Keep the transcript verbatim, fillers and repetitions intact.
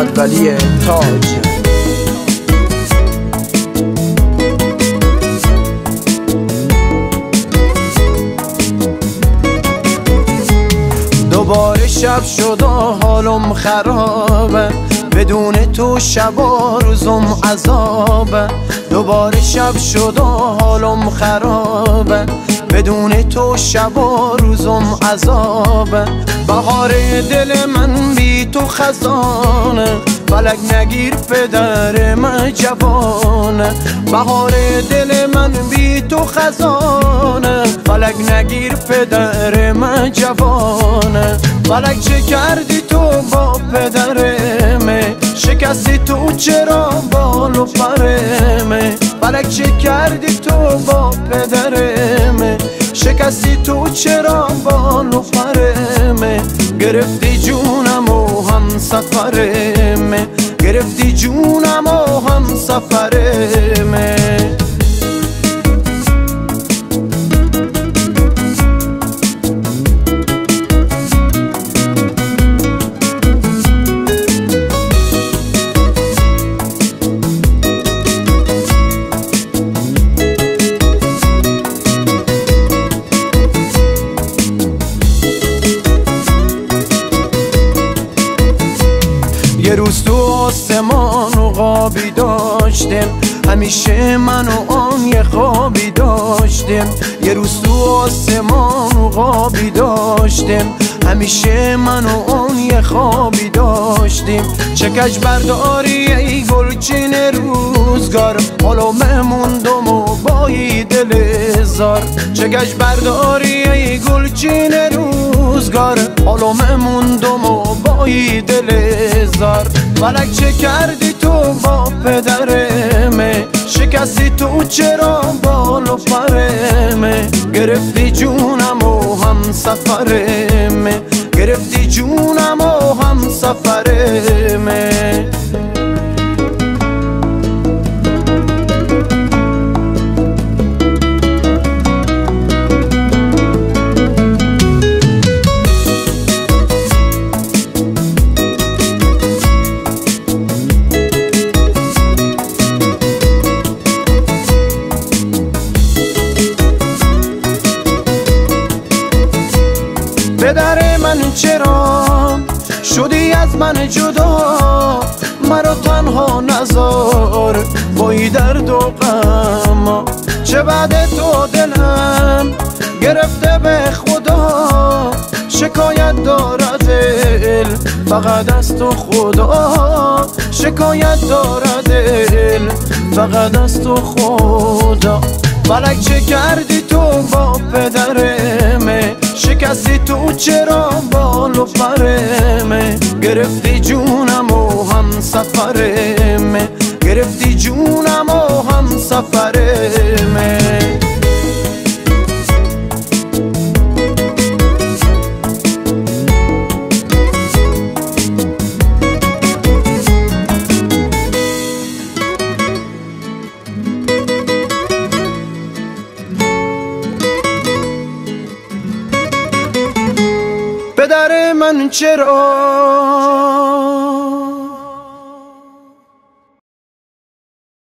محمد ولی تاج. دوباره شب شد و حالم خرابه، بدون تو شب و روزم عذابه. دوباره شب شد و حالم خرابه، بدون تو شب و روزم عذابه. بهار دل من بی تو خزانه، فلک نگیر پدر من جوانه. بهار دل من بی تو خزانه، فلک نگیر پدر من جوانه. فلک چه کردی تو با پدرمه، شکستی تو چرا بال و پرمه. فلک چه کردی تو با پدرمه، شکستی تو چرا بال و پرمه. گرفتی جونم و هم سفرمه، گرفتی جونم و هم سفرمه. یه روز تو آسمان و خوابی داشتیم، همیشه من و آن یه خوابی داشتیم. یه روز تو آسمان و خوابی داشتیم، همیشه من و آن یه خوابی داشتیم. چکش برداری ای گلچین روزگار، حالا مموندم و بایی دل زار. چکش برداری ای گلچین روزگار، حالا مموندم و بایی دل زار. فلک چه کردی تو با پدرمه، شکستی تو چرا بال و پرمه. گرفتی جونم و هم سفرمه، گرفتی جونم و هم سفرمه. پدر من چرا شدی از من جدا، مرا تنها نذار بایی درد و غم. چه بعد تو دلم گرفته به خدا، شکایت دارد دل فقط از تو خدا. شکایت دارد دل فقط از تو خدا. فلک چه کردی تو با پدرمه، شکستی تو چرا بال و پرمه. گرفتی جونم و هم سفرمه، گرفتی جونم و هم سفرمه. پدر من چرا